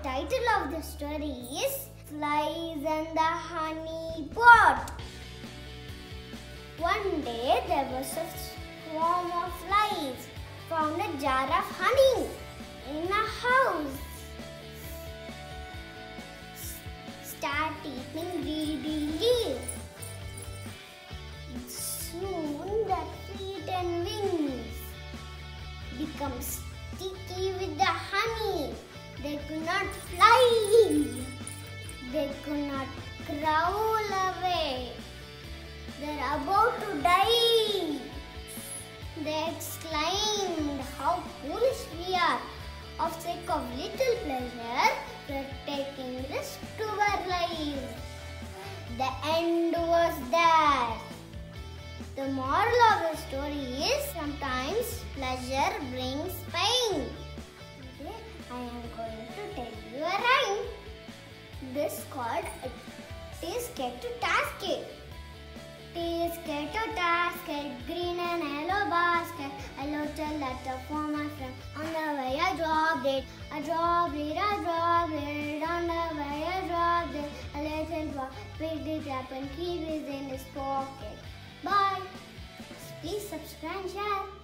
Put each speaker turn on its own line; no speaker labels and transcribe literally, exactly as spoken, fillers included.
title of the story is Flies and the Honey Pot. One day there was a swarm of flies found a jar of honey in a house. Start eating greedily. Soon their feet and wings become sticky with the honey. They could not fly. They could not crawl away. They're about to die. They exclaimed, "How foolish we are! Of sake of little pleasure, we're taking risk to our lives." The end was there. The moral of the story is sometimes pleasure brings pain. Today I am going to tell you a rhyme. This called Tisket to Tasket. Tisket to Tasket, green and yellow basket. I looked a letter for my friend. On the way I dropped it. I dropped it, I dropped it. On the way I dropped it. A little boy picked it up and keep it in his pocket. Bye. Please subscribe and share.